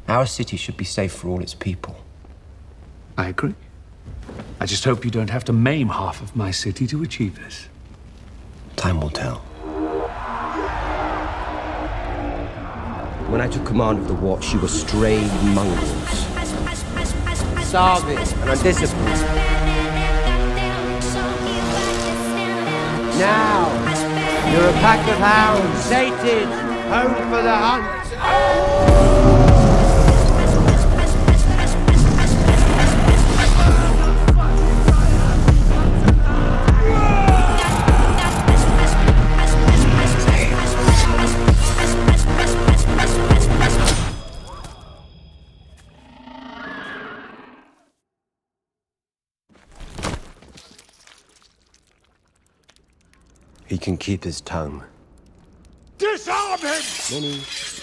Our city should be safe for all its people. I agree. I just hope you don't have to maim half of my city to achieve this. Time will tell. When I took command of the Watch, you were strayed mongrels. Starving and undisciplined. Now, you're a pack of hounds, sated, home for the hunt. He can keep his tongue. Disarm him! Many